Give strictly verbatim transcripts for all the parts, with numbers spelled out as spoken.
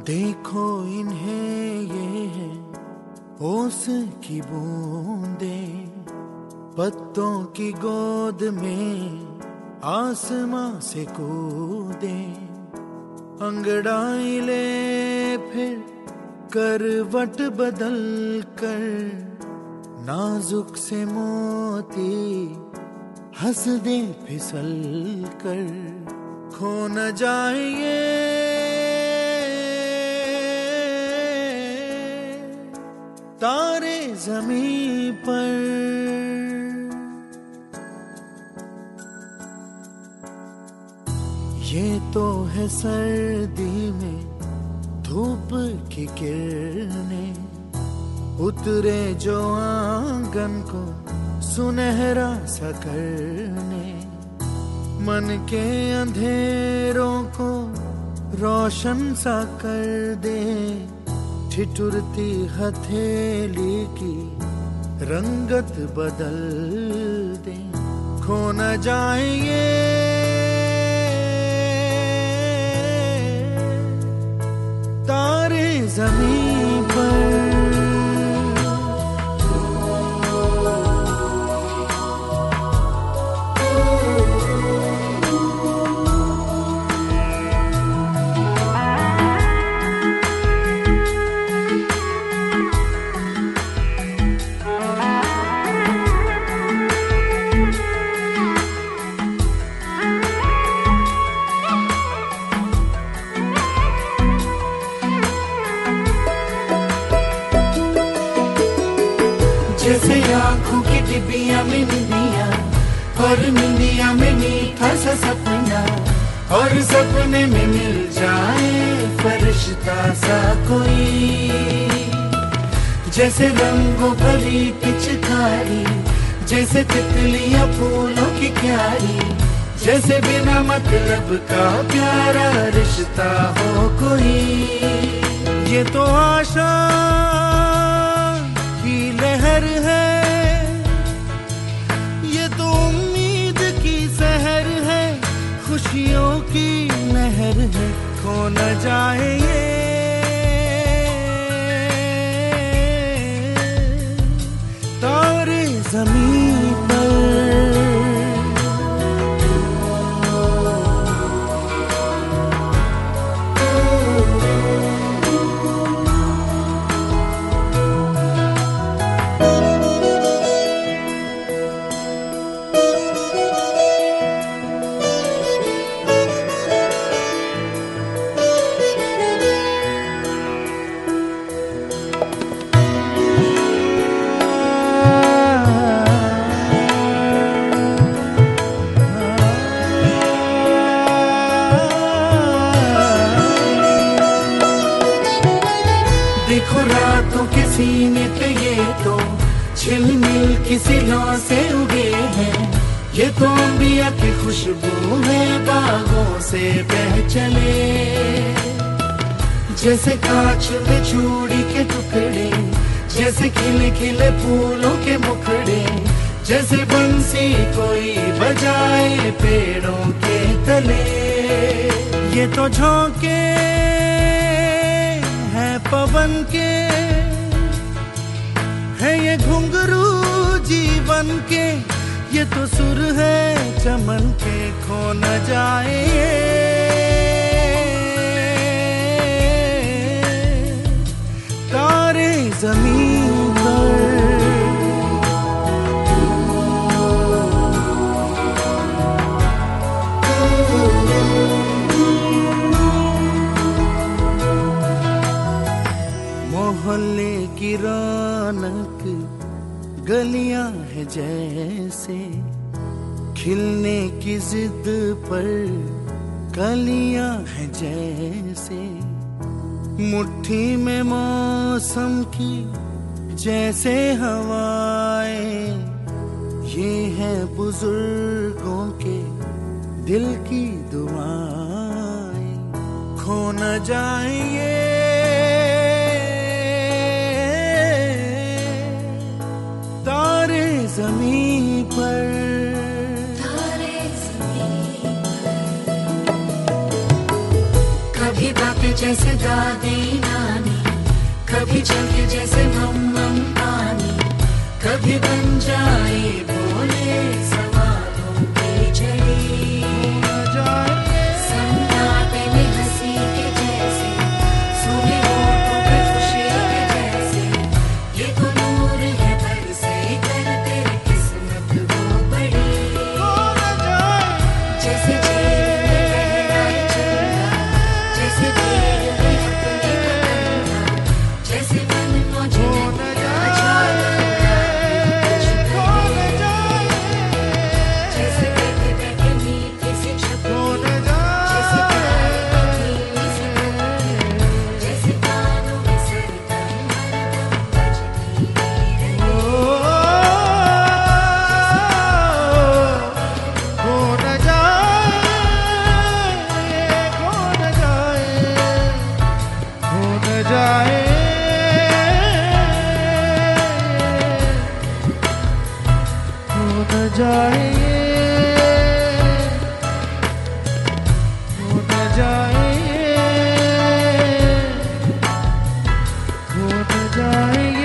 देखो इन्हें ये है ओस की बूंदे, पत्तों की गोद में आसमां से कूदे, अंगड़ाई ले फिर करवट बदल कर, नाजुक से मोती हंस दे फिसल कर, खो न जाए ये तारे ज़मीं पर। ये तो है सर्दी में धूप की किरणें, उतरे जो आंगन को सुनहरा सा करने, मन के अंधेरों को रोशन सा कर दे, ठिठुरती हथेली की रंगत बदल दे, खो न जाए ये तारे ज़मीं पर। जैसे आँखों की डिबिया में निंदिया, और निंदिया में मीठा सा सपना, और सपने में मिल जाए फरिश्ता सा कोई। जैसे रंगों भरी पिचकारी, जैसे तितलियां फूलों की क्यारी, जैसे बिना मतलब का प्यारा रिश्ता हो कोई। ये तो आशा लहर है, ये तो उम्मीद की सहर है, खुशियों की लहर है, खो न जाए ये तारे ज़मीं पर। देखो रातों के सीने पे ये तो झिलमिल किसी लौ से उगे हैं, ये तो अंबिया की खुशबू है बागों से बह चले। जैसे कांच में चूड़ी के टुकड़े, जैसे खिले खिले फूलों के मुखड़े, जैसे बंसी कोई बजाए पेड़ों के तले। ये तो झोंके पवन के है, ये घुंघरू जीवन के, ये तो सुर है चमन के, खो न जाए तारे ज़मीं पर। मोहल्ले की रौनक गलियां है जैसे, खिलने की जिद पर कलियां है जैसे, मुट्ठी में मौसम की जैसे हवाएं, ये है बुजुर्गों के दिल की दुआएं, खो न जाए ये तारे ज़मीं पर। तारे ज़मीं पर कभी मुस्कुराते जैसे दादी नानी, कभी चलते जैसे मम्मम पानी, कभी बन जाए बोले सवालों की झड़ी। सन्नाटे में हंसी के जैसे, सूखे होठों पे खुशी के जैसे, ये तो नूर है बरसे कर तेरी किस्मत वो बड़ी। जैसे जेल में लहराए चंदा, जैसे जेल में अपने तमन्ना, जैसे मन मौजे नदियाँ झालूंगा कुछ करे। जैसे बैठे बैठे मीठे से छपके, जैसे प्यार की धीमी सी धड़के, जैसे कानों में सरगम हरदम बजती रहे। खो न जाए, खो न जाए, खो न जाए, खो न जाए, खो न जाए, खो न जाएंगे।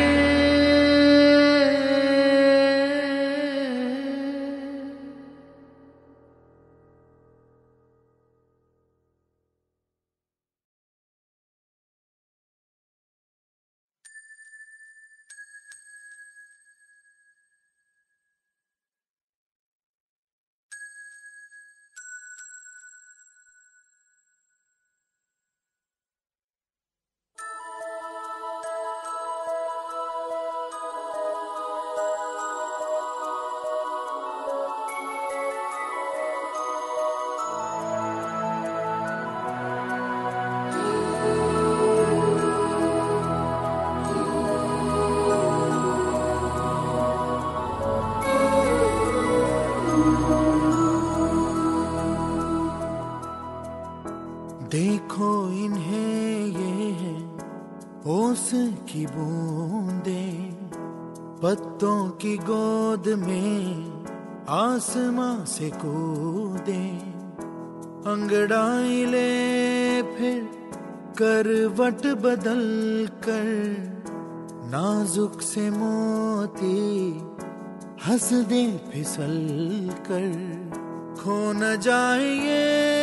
देखो इन्हें ये है ओस की बूंदें, पत्तों की गोद में आसमां से कूदे, अंगड़ाई ले फिर करवट बदल कर, नाजुक से मोती हंस दे फिसल कर। खो न जाए ये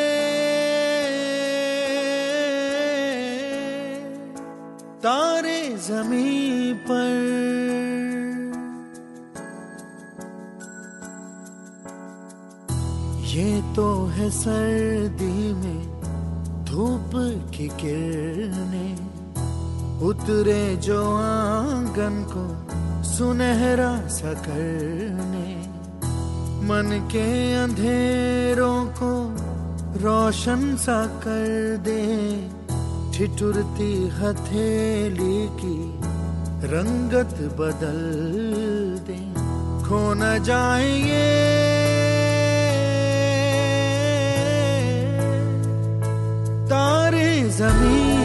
तारे ज़मीं पर, ये तो है सर्दी में धूप की किरणें, उतरे जो आंगन को सुनहरा सा करने, मन के अंधेरों को रोशन सा कर दे, ठिठुरती हथेली की रंगत बदल दे। खो न जाए ये तारे ज़मीं